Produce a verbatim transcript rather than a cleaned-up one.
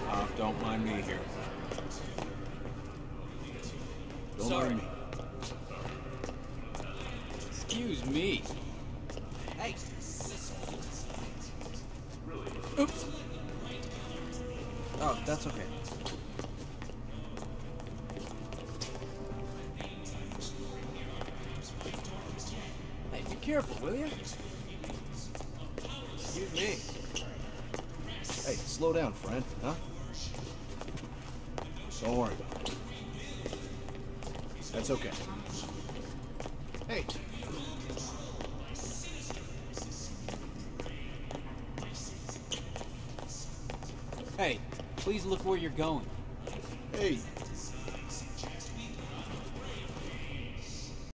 Uh, don't mind me here. Don't Sorry. mind me. Excuse me. Hey. Oops. Oh, that's okay. Hey, be careful, will you? Excuse me. Hey, slow down, friend, huh? Don't worry about it. That's okay. Hey. Hey, please look where you're going. Hey,